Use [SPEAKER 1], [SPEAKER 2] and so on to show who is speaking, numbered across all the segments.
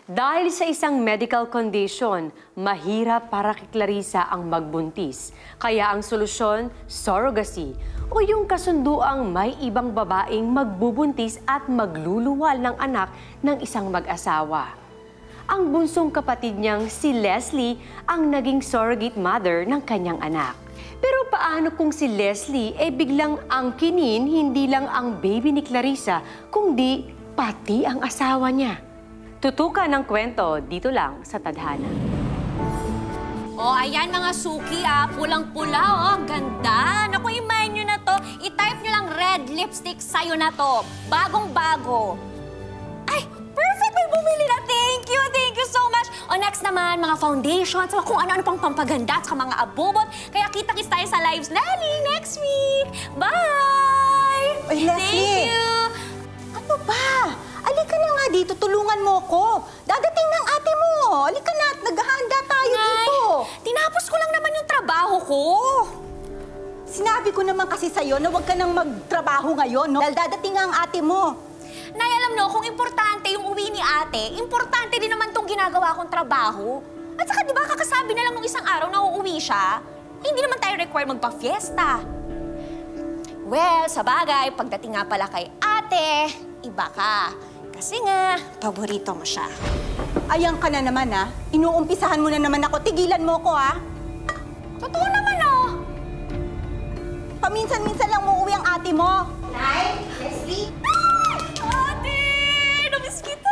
[SPEAKER 1] Dahil sa isang medical condition, mahirap para kay Clarissa ang magbuntis. Kaya ang solusyon, surrogacy, o yung kasunduang may ibang babaeng magbubuntis at magluluwal ng anak ng isang mag-asawa. Ang bunsong kapatid niyang si Leslie ang naging surrogate mother ng kanyang anak. Pero paano kung si Leslie biglang angkinin hindi lang ang baby ni Clarissa, kundi pati ang asawa niya? Tutukan ng kwento dito lang sa Tadhana.
[SPEAKER 2] Oh, ayan mga suki pulang-pula ganda. Naku, imayin nyo na to. I-type nyo lang red lipstick sa'yo na to. Bagong-bago. Ay, perfect! May bumili na. Thank you so much. O next naman, mga foundations, kung ano-ano pang pampaganda at mga abobot. Kaya kita-kits tayo sa lives Lali next week. Bye!
[SPEAKER 3] Ay, Leslie!
[SPEAKER 2] Thank you!
[SPEAKER 3] Ano ba? Alika na nga dito, tulungan mo ko. Dadating ng ate mo. Alika na, naghahanda tayo dito.
[SPEAKER 2] Tinapos ko lang naman yung trabaho ko.
[SPEAKER 3] Sinabi ko naman kasi sa'yo na huwag ka nang magtrabaho ngayon, no? Dahil dadating ang ate mo.
[SPEAKER 2] Nay, alam no, kung importante yung uwi ni ate, importante din naman tong ginagawa kong trabaho. At saka di ba kakasabi na lang nung isang araw na uuwi siya, hindi naman tayo required magpa-fiesta. Well, sa bagay, pagdating nga pala kay ate, iba ka. Kasi nga, paborito mo siya.
[SPEAKER 3] Ayan ka na naman, ha? Inuumpisahan mo na naman ako. Tigilan mo ko, ha?
[SPEAKER 2] Totoo naman,
[SPEAKER 3] Paminsan-minsan lang uuwi ang ate mo.
[SPEAKER 2] Nay, Leslie? Ate! Namiss kita!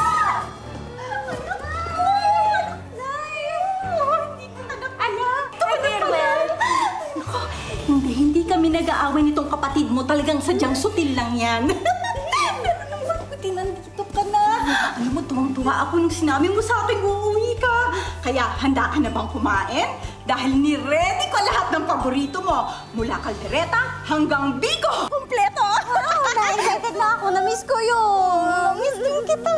[SPEAKER 3] Hindi kami nag-aaway nitong kapatid mo. Talagang sadyang sutil lang yan. Pero naman, buti nandito ka na. Alam mo, tuwang-tuwa ako nung sinabi mo sa akin, uuwi ka. Kaya, handa ka na bang kumain? Dahil ni-ready ko lahat ng paborito mo. Mula kaldereta hanggang biko. Kompleto!
[SPEAKER 2] Na-excited na ako. Na-miss ko yun.
[SPEAKER 3] Miss din kita.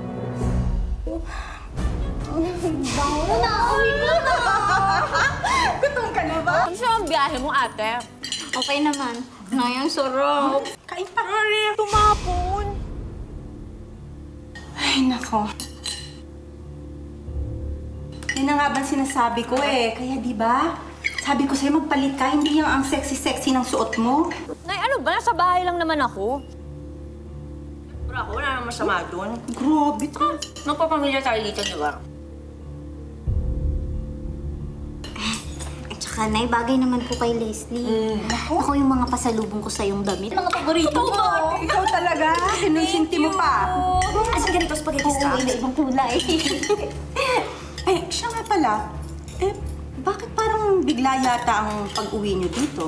[SPEAKER 2] Bango na. Uwi ko na.
[SPEAKER 3] Gutom ka na ba?
[SPEAKER 2] Ano siya ang biyahe mo, ate? Okay naman. Ngayang sarap.
[SPEAKER 3] Kain pa.
[SPEAKER 2] Tumapon.
[SPEAKER 3] Ay, nako. Yan na nga ba sinasabi ko Kaya di ba? Sabi ko sa'yo magpalit ka, hindi yung ang sexy-sexy ng suot mo.
[SPEAKER 2] Nay, ano ba? Nasa bahay lang naman ako.
[SPEAKER 4] Pero ako, wala namang masama doon.
[SPEAKER 3] Grabe ka.
[SPEAKER 4] Magpapamilya tayo dito, di ba?
[SPEAKER 5] Tsaka, Nay, bagay naman po kay Leslie. Ako yung mga pasalubong ko sa yung damit. Mga paborito mo.
[SPEAKER 3] Ikaw talaga. Sinusinti mo pa.
[SPEAKER 2] Asan ganito spaghetti straps?
[SPEAKER 5] Ibang kulay.
[SPEAKER 3] Ay, siya nga pala. Bakit parang bigla yata ang pag-uwi niyo dito?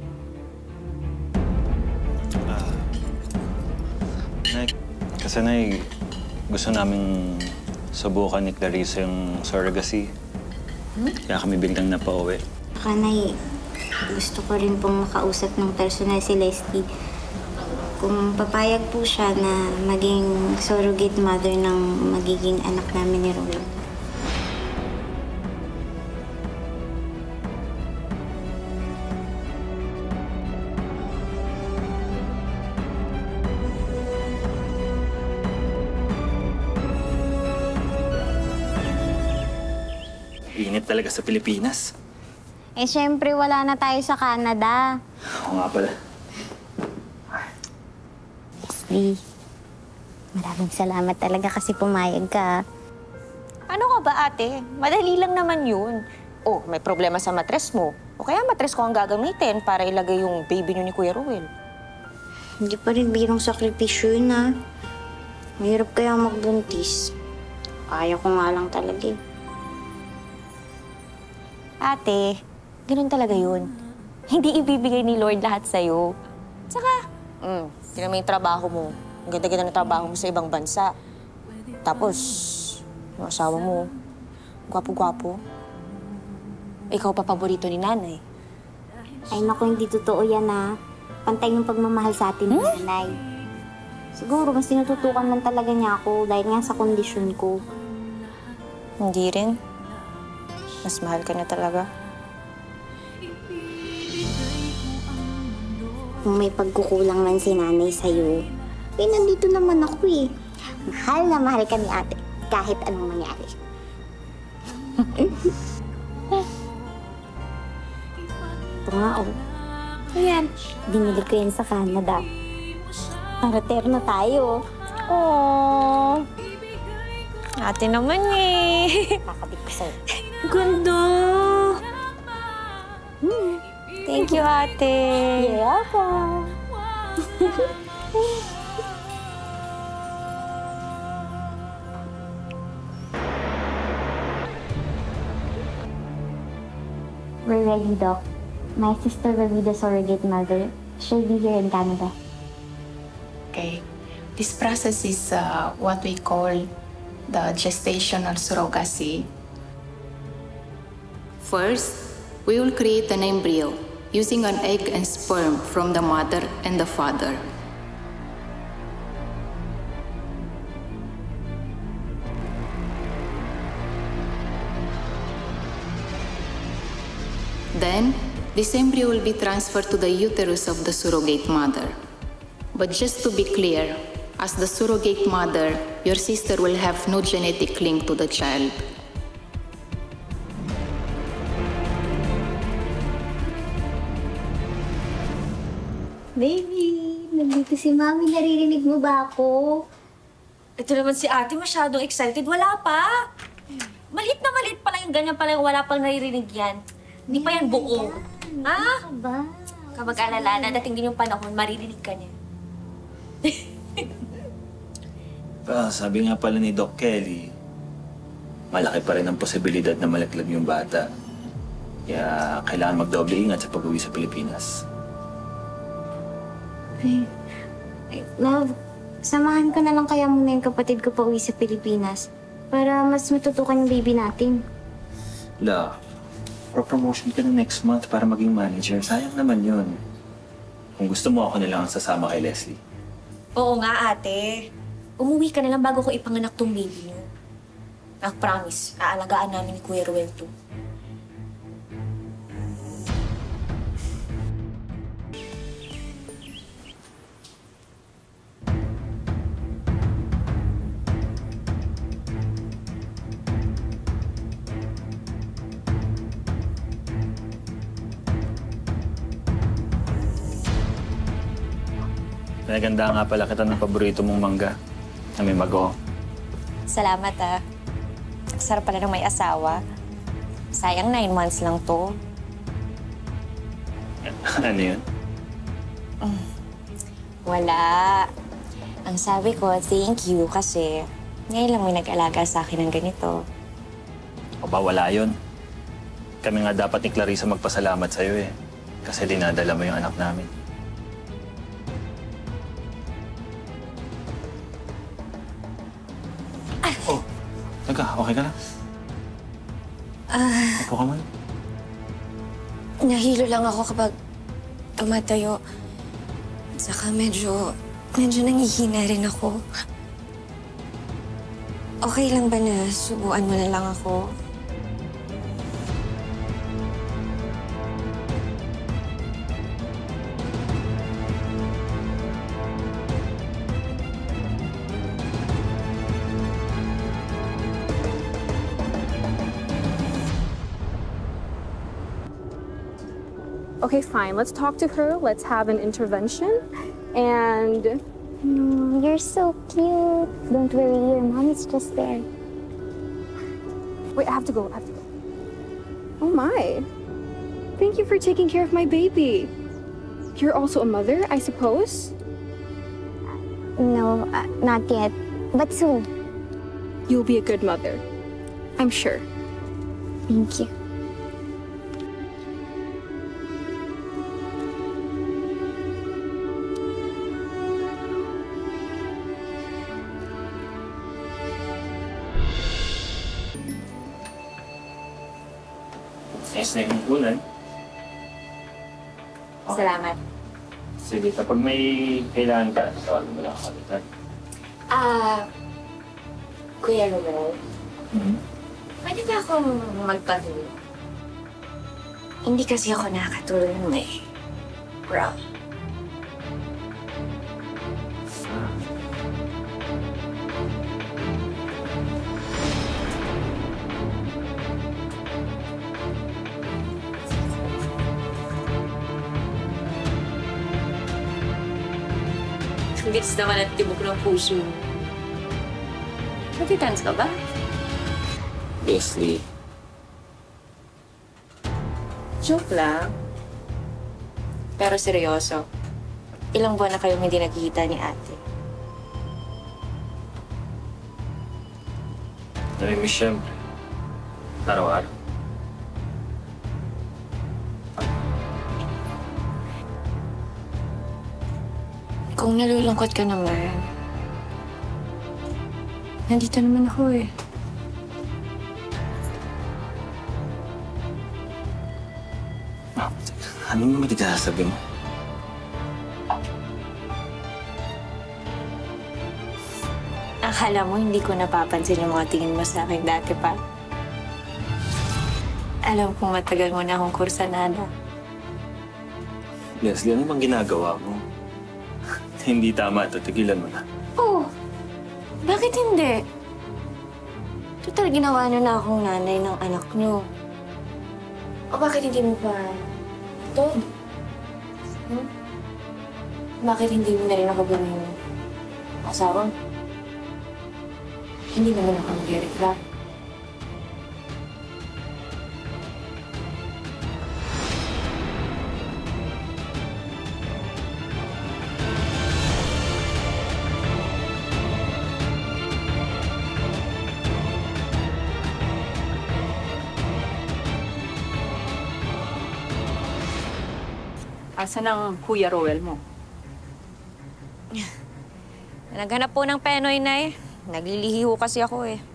[SPEAKER 6] Nay, gusto namin subukan ni Clarissa yung surrogacy. Kaya kami biglang napauwi.
[SPEAKER 5] Tsaka, Nay, gusto ko rin pong makausap ng personal si Leslie. Kung papayag po siya na maging surrogate mother ng magiging anak namin ni Roel.
[SPEAKER 6] Init talaga sa Pilipinas.
[SPEAKER 5] Siyempre, wala na tayo sa Canada.
[SPEAKER 6] Oo nga pala.
[SPEAKER 5] Leslie, maraming salamat talaga kasi pumayag ka.
[SPEAKER 2] Ano ka ba, ate? Madali lang naman yun. Oh, may problema sa matres mo. O kaya matres ko ang gagamitin para ilagay yung baby niyo ni Kuya Ruel.
[SPEAKER 5] Hindi pa rin birong sakripisyo yun, ha? Mahirap kaya magbuntis. Kaya ko nga lang talaga
[SPEAKER 2] Ate, ganun talaga yun. Hindi ibibigay ni Lord lahat sa'yo. Tsaka, tingnan mo yung trabaho mo. Ang ganda-ganda ng trabaho mo sa ibang bansa. Tapos, yung asawa mo, gwapo-gwapo. Ikaw pa paborito ni nanay.
[SPEAKER 5] Ay, naku, hindi totoo yan, ha? Pantay yung pagmamahal sa atin ng nanay. Siguro, mas tinututukan lang talaga niya ako dahil nga sa kondisyon ko.
[SPEAKER 2] Hindi rin. Mas mahal ka na talaga.
[SPEAKER 5] Kung may pagkukulang man si nanay sa'yo, nandito naman ako Mahal na mahal ka ni ate. kahit anong mangyari. Ito nga, oh. Ayan, binili ko yan sa Canada. Parater na tayo.
[SPEAKER 2] Oh. Ate naman eh.
[SPEAKER 5] Kakabit ko sa'yo.
[SPEAKER 2] Ganda. Thank you, ate.
[SPEAKER 5] You're welcome. We're ready, Doc. My sister will be the surrogate mother. She'll be here in Canada.
[SPEAKER 7] Okay. This process is what we call the gestational surrogacy. First, we will create an embryo using an egg and sperm from the mother and the father. Then, this embryo will be transferred to the uterus of the surrogate mother. But just to be clear, as the surrogate mother, your sister will have no genetic link to the child.
[SPEAKER 5] Baby, nandito si Mami. Naririnig mo ba ako?
[SPEAKER 2] Ito naman si ate masyadong excited. Wala pa. Malit na malit pa lang yung ganyan pala yung wala pang naririnig yan. Hindi pa yan buo. Ha?
[SPEAKER 5] Ba?
[SPEAKER 2] Kapag alala na, dating din yung panahon, maririnig ka niya.
[SPEAKER 6] Sabi nga pala ni Doc Kelly, malaki pa rin ang posibilidad na malaglag yung bata. Kaya kailangan magdoble ingat sa pag-uwi sa Pilipinas.
[SPEAKER 5] Love, samahan ko na lang kaya muna yung kapatid ko pa uwi sa Pilipinas para mas matutukan yung baby natin.
[SPEAKER 6] Love, pro-promotion ka na next month para maging manager. Sayang naman yun. Kung gusto mo, ako na lang ang sasama kay Leslie.
[SPEAKER 2] Oo nga, ate. Umuwi ka na lang bago ko ipanganak tong baby niyo. Promise, aalagaan namin ni Kuya Ruel to.
[SPEAKER 6] Naganda nga pala kita ng paborito mong mangga na may mago.
[SPEAKER 2] Salamat, ah. Sarap pala ng may asawa. Sayang 9 months lang to.
[SPEAKER 6] Ano yun?
[SPEAKER 2] Wala. Ang sabi ko, thank you kasi ngayon lang may nag-alaga sa akin ng ganito.
[SPEAKER 6] O ba, wala yun. Kami nga dapat ni Clarissa magpasalamat sa'yo eh. Kasi dinadala mo yung anak namin. Oh, teka, okay ka lang? Upo ka man.
[SPEAKER 2] Nahilo lang ako kapag tumatayo. Saka medyo nangihina rin ako. Okay lang ba na subuan mo na lang ako?
[SPEAKER 8] Okay, fine. Let's talk to her. Let's have an intervention. And
[SPEAKER 5] You're so cute. Don't worry, your mom is just there.
[SPEAKER 8] wait, I have to go. Oh my. Thank you for taking care of my baby. You're also a mother, I suppose?
[SPEAKER 5] No, not yet. But soon.
[SPEAKER 8] You'll be a good mother. I'm sure.
[SPEAKER 5] Thank you.
[SPEAKER 6] Ayos na yung ulan.
[SPEAKER 2] Salamat.
[SPEAKER 6] Sige, kapag may kailangan ka, tawag mo lang ako.
[SPEAKER 2] Kuya Ruel, pwede ba akong magpahuli? Hindi kasi ako nakatulong eh. Bro.
[SPEAKER 4] bits naman at tibok ng puso. Natitans ka ba?
[SPEAKER 6] Leslie,
[SPEAKER 4] Joke lang. Pero seryoso, ilang buwan na kayong hindi nagkikita ni ate?
[SPEAKER 6] namimiss siyempre. Araw-araw.
[SPEAKER 4] Kung nalulungkot ka naman, nandito naman ako eh.
[SPEAKER 6] Ano naman ikasasabi mo?
[SPEAKER 4] Akala mo hindi ko napapansin yung mga tingin mo sa akin dati pa. Alam kong matagal mo na akong kursanada.
[SPEAKER 6] Leslie, ano bang ginagawa mo? Hindi tama ito. Tigilan mo na.
[SPEAKER 4] Oh, bakit hindi? Total, ginawa niyo na akong nanay ng anak niyo. O bakit hindi mo pa ito? Bakit hindi mo na rin ako gawin asawa? Hindi naman ako mag-reklamo.
[SPEAKER 3] Asan ang Kuya Roel mo?
[SPEAKER 2] Naghanap po ng penoy, Nay. Naglilihiho kasi ako eh.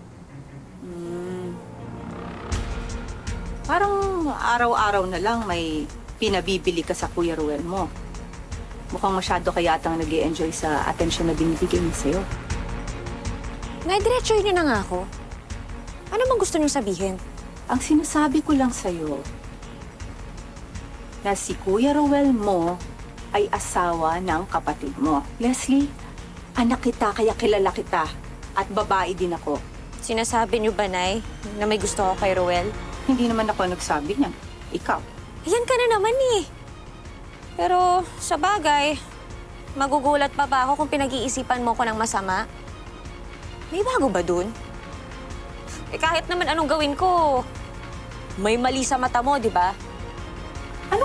[SPEAKER 3] Parang araw-araw na lang may pinabibili ka sa Kuya Roel mo. Mukhang masyado ka yatang nag-i-enjoy sa atensyon na binibigay niya sa'yo.
[SPEAKER 2] Nay, diretsuhin niyo na nga ako. Ano bang gusto niyo sabihin?
[SPEAKER 3] Ang sinasabi ko lang sa'yo, na si Kuya Roel mo ay asawa ng kapatid mo. Leslie, anak kita kaya kilala kita at babae din ako.
[SPEAKER 2] Sinasabi niyo ba, Nay, na may gusto ko kay Roel?
[SPEAKER 3] Hindi naman ako nagsabi niyan. Ikaw.
[SPEAKER 2] Ayan ka na naman eh. Pero sa bagay, magugulat pa ba ako kung pinag-iisipan mo ko ng masama? May bago ba dun? Eh kahit naman anong gawin ko, may mali sa mata mo, di ba?
[SPEAKER 3] Ano?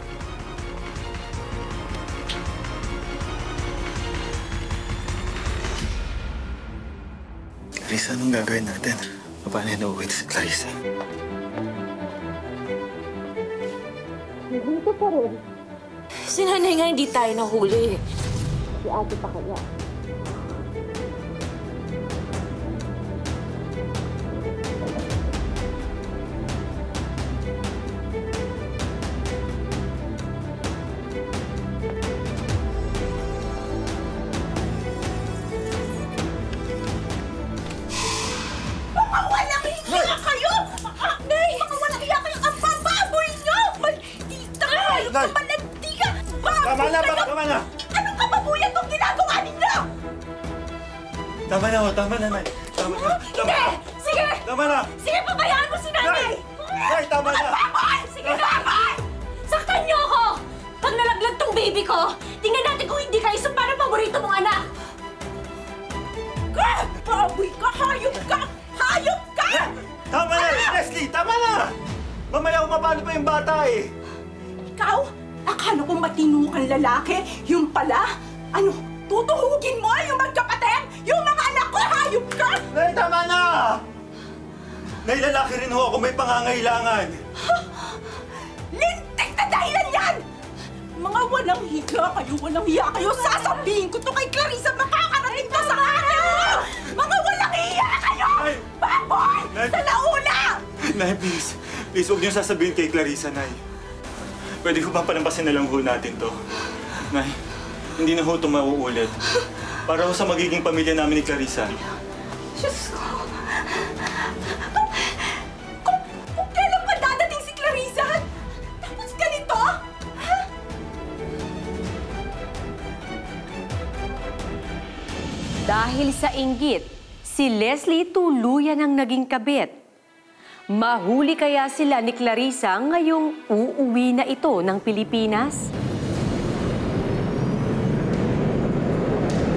[SPEAKER 6] Clarissa, anong gagawin natin? Paano na uwi si Clarissa?
[SPEAKER 2] Si nanay nga hindi tayo nahuli. Si ate pa kaya.
[SPEAKER 6] Tama na! Tama na!
[SPEAKER 3] Anong kababuyan tong ginagawa ninyo?
[SPEAKER 6] Tama na, tama na, Nay. Tama na.
[SPEAKER 3] Sige! Sige!
[SPEAKER 6] Tama na!
[SPEAKER 3] Sige, pabayaan mo si nanay!
[SPEAKER 6] Nay, tama na!
[SPEAKER 3] Sige na! Saktan niyo ako! Pag nalaglag tong baby ko, tingnan natin kung hindi kayo sa parang paborito mong anak! Baboy ka! Hayop ka! Hayop ka!
[SPEAKER 6] Tama na! Leslie, tama na! Mamaya umapalo pa yung bata eh!
[SPEAKER 3] Ikaw? Akala kong matino kang lalaki? Yung pala? Ano? Tutuhugin mo yung magkapatid? Yung mga anak ko? Hayop ka!
[SPEAKER 6] Nay, tama na! Nay, lalaki rin ho ako may pangangailangan.
[SPEAKER 3] Lintik na dahilan yan! Mga walang higa kayo, walang hiya kayo. Sasabihin ko to kay Clarissa, makakarating to sa akin mo! Mga walang hiya kayo!
[SPEAKER 6] Nay!
[SPEAKER 3] Baboy!
[SPEAKER 6] Nay!
[SPEAKER 3] Sa nauna!
[SPEAKER 6] Nay, please. Please, huwag niyo sasabihin kay Clarissa, Nay. Pwede ko ba palampasin na lang ho natin to? Nay, hindi na ho ito mauulit. Para ho sa magiging pamilya namin ni Clarissa.
[SPEAKER 3] Diyos ko! Kung kailan pa dadating si Clarissa? Tapos ganito? Ha?
[SPEAKER 1] Dahil sa inggit, si Leslie tuluyan ang naging kabit. Mahuli kaya sila ni Clarissa ngayong uuwi na ito ng Pilipinas?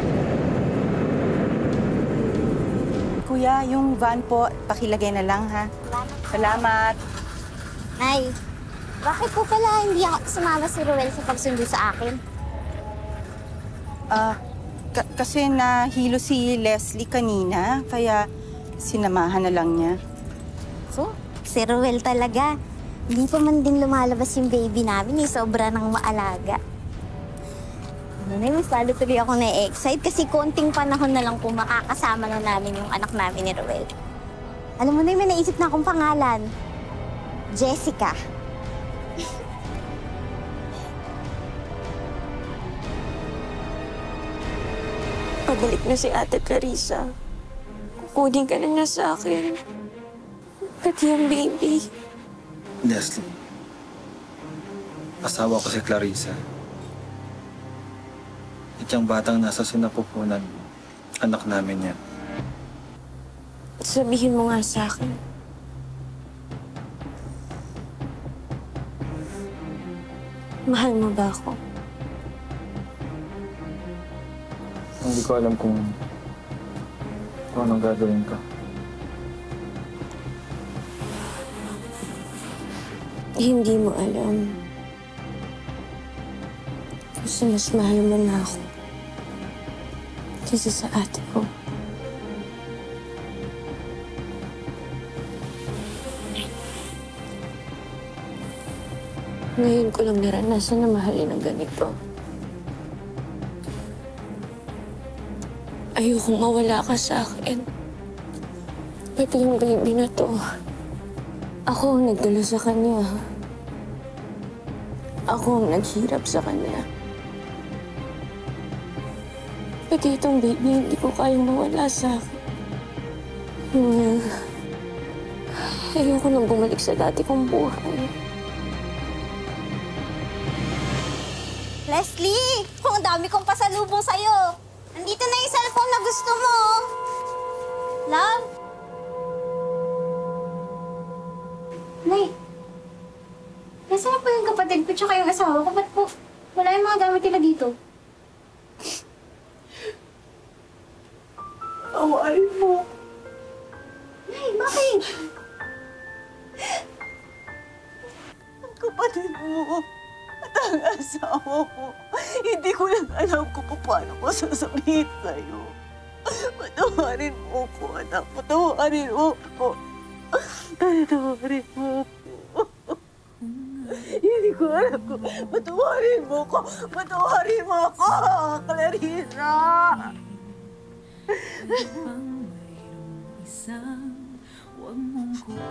[SPEAKER 3] kuya, yung van po, pakilagay na lang, ha? Salamat.
[SPEAKER 5] Nay, bakit po pala hindi ako sumama si Ruel sa pagsundo sa akin?
[SPEAKER 3] Kasi nahilo si Leslie kanina, kaya sinamahan na lang niya.
[SPEAKER 5] So, si Ruel talaga. Hindi pa man din lumalabas yung baby namin, sobra nang maalaga. Nay, mas lalo tuloy ako na-excite kasi konting panahon na lang po makakasama na namin yung anak namin ni Ruel. Alam mo na, may naisip na akong pangalan. Jessica.
[SPEAKER 4] Pabalik na si Ate Clarissa. Kukunin ka na niya sa akin. Pati yung baby.
[SPEAKER 9] Leslie, asawa ko si Clarissa. At yung batang nasa sinapupunan, anak namin yan.
[SPEAKER 4] Sabihin mo nga sa akin. Mahal mo ba ako?
[SPEAKER 9] Hindi ko alam kung anong gagawin ka.
[SPEAKER 4] Hindi mo alam. Kasi mas mahal mo na ako kaysa sa ate ko. Ngayon ko lang naranasan na mahalin ng ganito. Ayokong mawala ka sa akin. Pati yung baby na to. Ako ang nagdala sa kanya. Ako ang naghirap sa kanya. Pati itong baby, hindi ko kayang mawala sa akin. Ayoko nang bumalik sa dati kong buhay.
[SPEAKER 5] Leslie! Ang dami kong pasalubong sa'yo. Nandito na yung cellphone na gusto mo. Love?
[SPEAKER 8] Nay, nasaan na po yung kapatid ko tsaka yung asawa ko? Ba't po wala yung mga gamit nila dito?
[SPEAKER 3] Awain mo.
[SPEAKER 8] Nay, bakit?
[SPEAKER 3] Ang kapatid mo at ang asawa mo. Hindi ko lang alam kung paano ko sasabihin sa'yo. Patawarin mo ko, anak. Patawarin mo ko. Patawarin mo ko. Hindi ko alam kung patawarin mo ko. Patawarin mo ko, Clarissa!
[SPEAKER 10] Huwag mong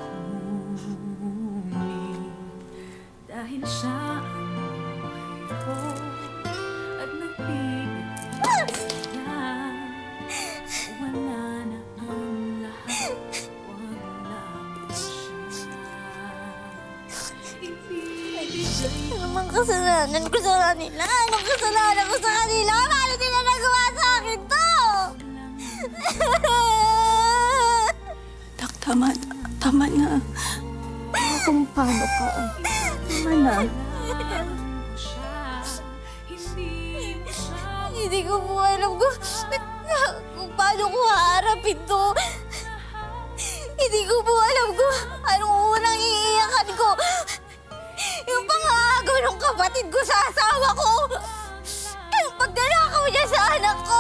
[SPEAKER 10] kukunin dahil siya ang buhay ko at nagbibigay saya. Wala na ang lahat, wag lang siya.
[SPEAKER 5] Anong kasalanan ko sa kanila? Anong kasalanan ko sa kanila? Paano nila nagawa sa akin to?
[SPEAKER 3] Tama na.
[SPEAKER 4] Kung paano ka.
[SPEAKER 3] Tama na.
[SPEAKER 5] Hindi ko po alam kung paano ko haharapin to. Hindi ko po alam kung anong unang iiyakan ko. Yung pangagaw ng kapatid ko sa asawa ko. Yung pagdalakaw niya sa anak ko.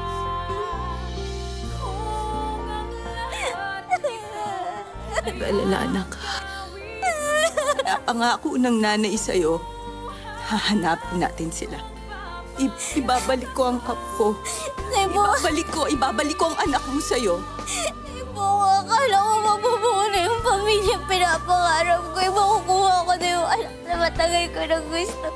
[SPEAKER 3] Nag-alala, anak. Napangako ng nanay sa'yo. Hahanapin natin sila. Ibabalik ko ang kap ko. Ibabalik ko ang anak mo sa'yo.
[SPEAKER 5] Ibo, akala ko mabubuo na yung pamilyang pinapangarap ko. Makukuha ko na yung anak na matagal ko na gusto.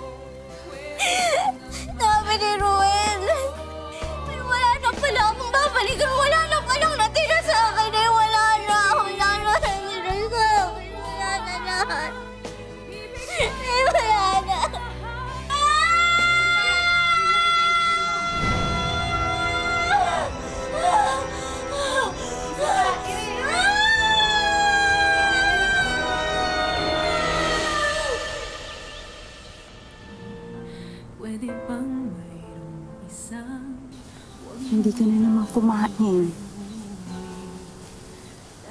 [SPEAKER 5] Sabi ni Ruel, wala na pala akong babalikan. Wala na palang natira sa akin. Wala na natira sa akin. Wala na lahat. Wala na.
[SPEAKER 10] Pwede bang mayroong isang
[SPEAKER 3] Hindi ka na naman kumain.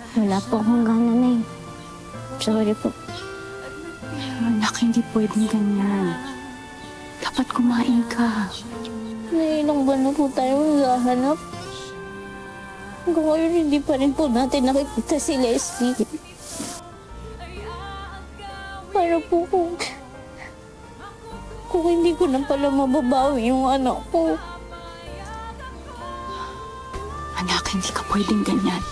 [SPEAKER 5] Wala po akong gana, Nay. Sorry po.
[SPEAKER 3] Anak, hindi pwedeng ganyan. Dapat kumain ka.
[SPEAKER 5] Nay, ilang buwan na po tayo maghahanap. Hanggang ngayon, hindi pa rin po natin nakikita si Leslie. Para po kung hindi ko na pala mababawi yung anak ko.
[SPEAKER 3] Anak, hindi ka pwedeng ganyan.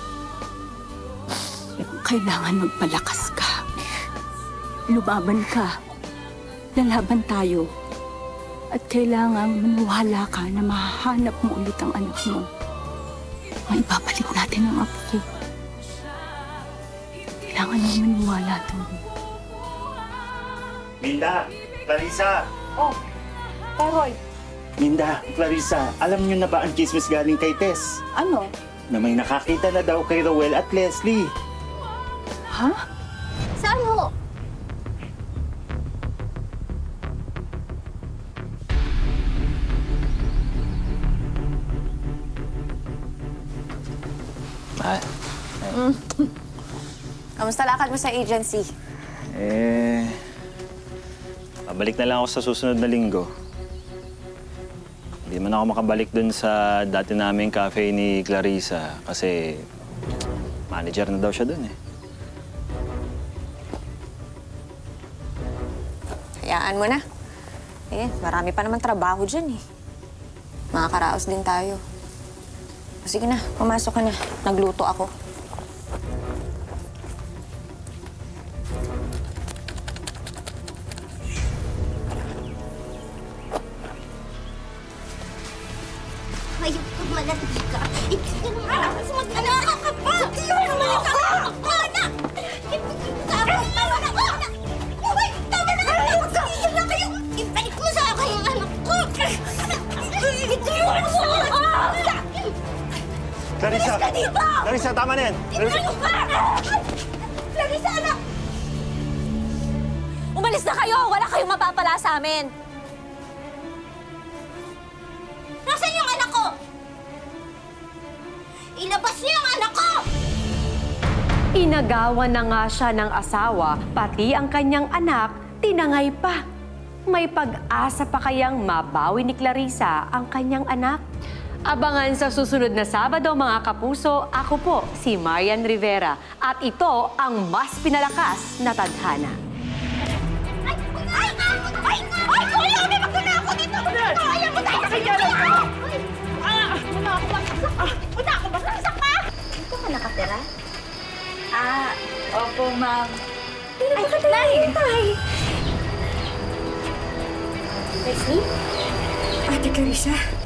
[SPEAKER 3] Kailangan magpalakas ka. Lumaban ka. Lalaban tayo. At kailangan maniwala ka na mahahanap mo ulit ang anak mo. Maibabalik natin ang apo ko. Kailangan mo maniwala doon.
[SPEAKER 11] Minda! Clarissa!
[SPEAKER 3] Oh, Taroy.
[SPEAKER 11] Minda, Clarissa, alam niyo na ba ang chismis galing kay Tess?
[SPEAKER 3] Ano?
[SPEAKER 11] Na may nakakita na daw kay Rowel at Leslie.
[SPEAKER 3] Ha?
[SPEAKER 5] Saan ho?
[SPEAKER 4] Kamusta lakad mo sa agency?
[SPEAKER 6] Pabalik na lang ako sa susunod na linggo. Hindi man ako makabalik dun sa dati naming cafe ni Clarissa kasi manager na daw siya dun eh.
[SPEAKER 4] Hayaan mo na. Marami pa naman trabaho dyan eh. Makakaraos din tayo. Sige na, pumasok ka na. Nagluto ako.
[SPEAKER 5] Ayun, malati ka. Ikaw naman ako. Mag-anak ka pa. Ikaw naman ako. Anak! Tama na. Uy, tama na. Magkakilala na kayo. Ibalik mo sa akin ang anak ko. Itiwan mo ako.
[SPEAKER 11] Clarissa!
[SPEAKER 5] Alis ka dito!
[SPEAKER 11] Clarissa, tama na yan!
[SPEAKER 5] Itiwan mo ka! Clarissa, anak!
[SPEAKER 2] Umalis na kayo! Wala kayong mapapala sa amin!
[SPEAKER 5] Nasaan yung anak ko? Ilabas niyo yung anak ko!
[SPEAKER 1] Inagawan na nga siya ng asawa, pati ang kanyang anak, tinangay pa. May pag-asa pa kayang mabawi ni Clarissa ang kanyang anak? Abangan sa susunod na Sabado, mga kapuso. Ako po, si Marian Rivera. At ito ang mas pinalakas na tadhana.
[SPEAKER 5] Ay! Kuya! May magkuna ako dito! Ayaw mo tayo! Una ako ba? Saksak ka! Dito ka nakatira?
[SPEAKER 3] Opo, ma'am.
[SPEAKER 5] Pero bakit nahihintay?
[SPEAKER 3] Leslie? Ate Clarissa?